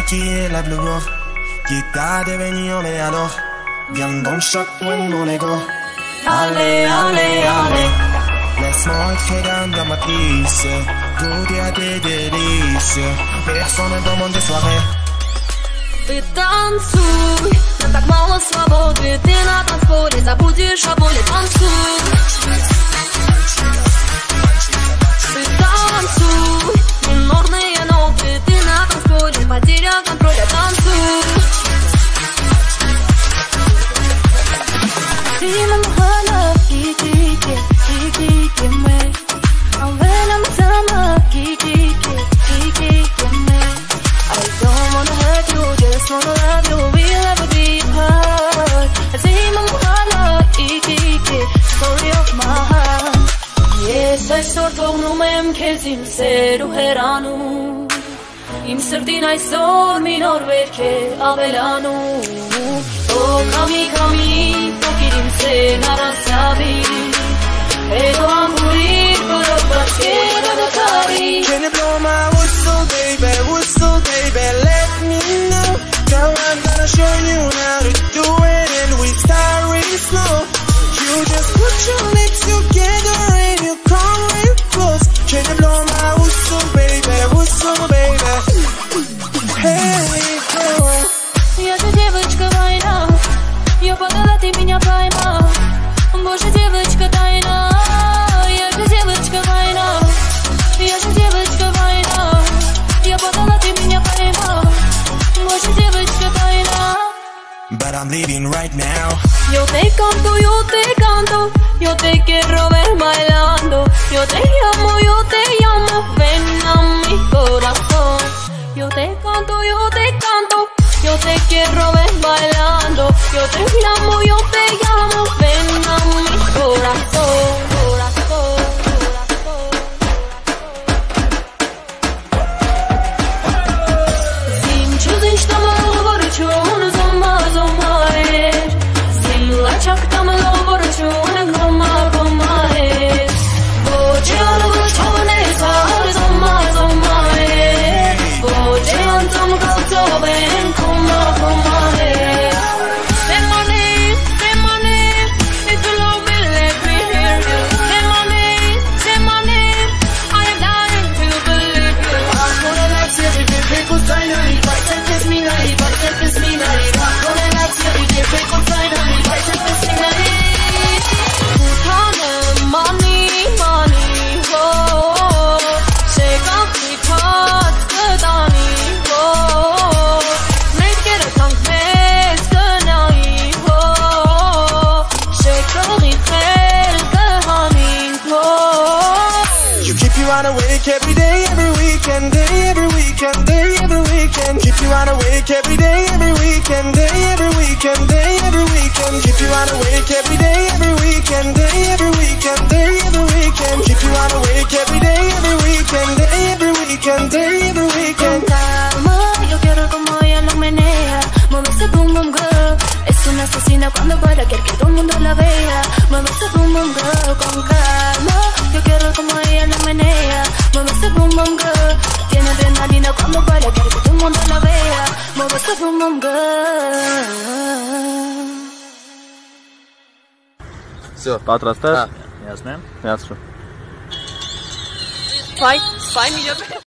qui est la plus beau, qui t'a devenu mais alors, viens dans chaque coin mon ego. Allez, allez, allez, laisse-moi entrer dans ma matrice, goûter à tes délices, personne dans mon soirée. Ты танцуй, нам так мало свободы, ты на танцполе забудешь о боли, танцуй. Ты танцуй, минорные ноты, ты на танцполе, потеря контроля, танцуй. Сильно махана, кики-кики мы, а в этом сама кики-кики мы. I don't wanna hurt you, just wanna love you, we'll never be apart. I see my heart, story of my heart. Ես այսօր թողնում եմ քեզ իմ սեր ու հեռանում, իմ սրտին այսօր մի նոր վերք է ավելանում. Թող քամի, թողիր իմ սերն առանց ցավի, հետո ամբուրիր բոլոր բացերը դատարի. Can you blow my whistle, baby, let me know. Girl, I'm gonna show you how to do it, and we start real slow. You just put your lips together and you come real close. Can you blow my whistle, baby, hey, girl. Я же девочка война, я подала, ты меня поймал. Боже, девочка тайна, я же девочка война, я же девочка война, я подала, ты меня поймал. Боже, девочка тайна. But I'm leaving right now. Yo te canto, yo te quiero ver bailando. Yo te llamo, ven a mi corazón. Yo te canto, yo te quiero ver bailando. Yo te llamo, ven a mi corazón. Zim çözün ştamalı varıçun zoma Zim laçaktamı varıçun goma Boce alıvı çavne sar zoma Boce antam kalto ben koma Say my name, if you love me let me hear you. Say my name, I am dying to believe you. Con el acción de que consigna y vai ser mina Con el acción de que consigna y vai ser mina. Money, ho. Shake up the parts, the Donny, ho. Make it a tongue, make the night, ho. Shake up the hell, the honey, ho. You keep you wide awake every day, every weekend, every weekend. Keep you wide awake every day, every weekend, every weekend. Keep you wide awake every day, every weekend, every weekend. Keep you wide awake every day, every weekend, every weekend. Con calma, yo quiero como ella lo menea. Mueve ese boom boom girl. Es una asesina cuando baila, quiere que todo el mundo la vea. Mueve ese boom boom girl. Con calma, yo quiero como ella lo menea. Mueve ese boom boom girl. Tiene adrenalina cuando baila, quiere que todo el mundo la vea. Mueve ese boom boom girl. Все, Патрастер. Ясно. Ясно. Спай минут.